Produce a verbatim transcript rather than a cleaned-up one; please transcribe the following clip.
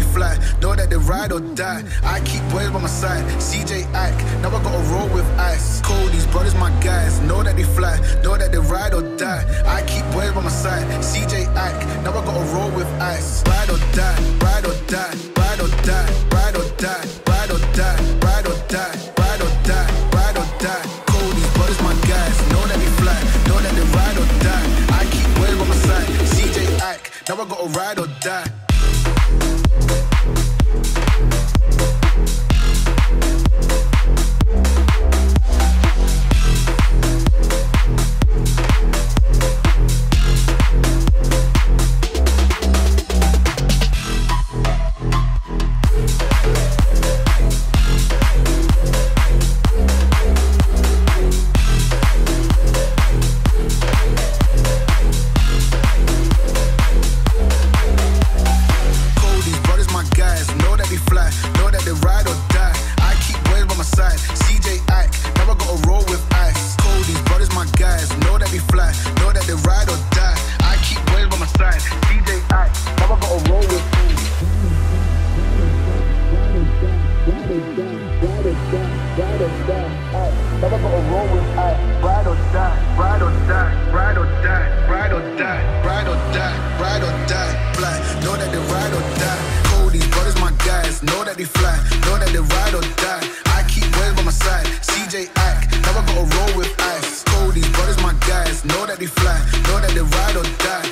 fly, know that they ride or die. I keep boys by my side, C J Ike, now I gotta roll with ice. Cold, these brothers my guys, know that they fly, know that they ride or die. I keep boys by my side, C J Ike, now I gotta roll with ice. Ride or die, ride or die, ride or die, ride or die, ride or die, ride or die, ride or die, ride or die. Cold, these brothers my guys, know that they fly, know that they ride or die. I keep boys by my side, C J Ike, now I gotta ride or die. Know that they fly, know that they ride or die.